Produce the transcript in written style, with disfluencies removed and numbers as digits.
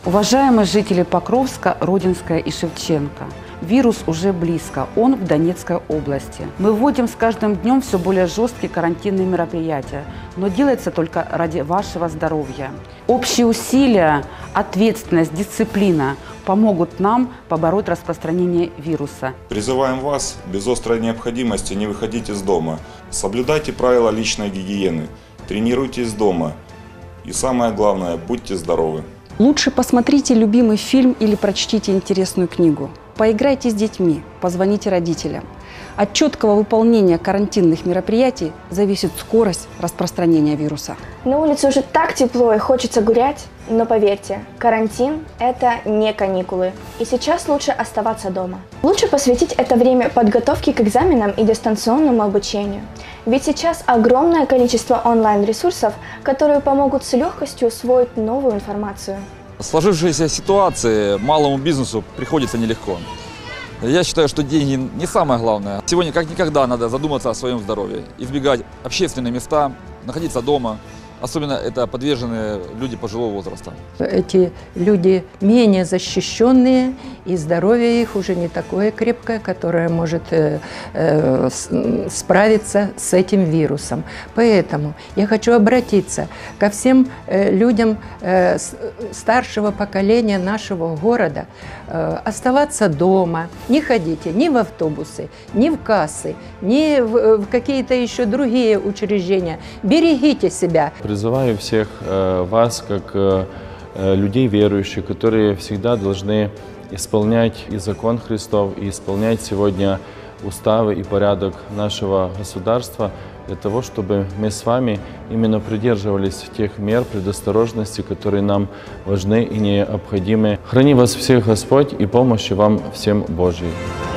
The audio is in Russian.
Уважаемые жители Покровска, Родинска и Шевченко, вирус уже близко, он в Донецкой области. Мы вводим с каждым днем все более жесткие карантинные мероприятия, но делается только ради вашего здоровья. Общие усилия, ответственность, дисциплина помогут нам побороть распространение вируса. Призываем вас без острой необходимости не выходить из дома. Соблюдайте правила личной гигиены, тренируйтесь дома и самое главное, будьте здоровы. Лучше посмотрите любимый фильм или прочтите интересную книгу. Поиграйте с детьми, позвоните родителям. От четкого выполнения карантинных мероприятий зависит скорость распространения вируса. На улице уже так тепло и хочется гулять, но поверьте, карантин – это не каникулы. И сейчас лучше оставаться дома. Лучше посвятить это время подготовке к экзаменам и дистанционному обучению. Ведь сейчас огромное количество онлайн-ресурсов, которые помогут с легкостью усвоить новую информацию. В сложившейся ситуации малому бизнесу приходится нелегко. Я считаю, что деньги не самое главное. Сегодня как никогда надо задуматься о своем здоровье, избегать общественные места, находиться дома. Особенно это подверженные люди пожилого возраста. Эти люди менее защищенные, и здоровье их уже не такое крепкое, которое может справиться с этим вирусом. Поэтому я хочу обратиться ко всем людям старшего поколения нашего города. Оставаться дома, не ходите ни в автобусы, ни в кассы, ни в какие-то еще другие учреждения. Берегите себя. Призываю всех вас, как людей верующих, которые всегда должны исполнять и закон Христов, и исполнять сегодня уставы и порядок нашего государства, для того, чтобы мы с вами именно придерживались тех мер предосторожности, которые нам важны и необходимы. Храни вас всех Господь и помощи вам всем Божьей.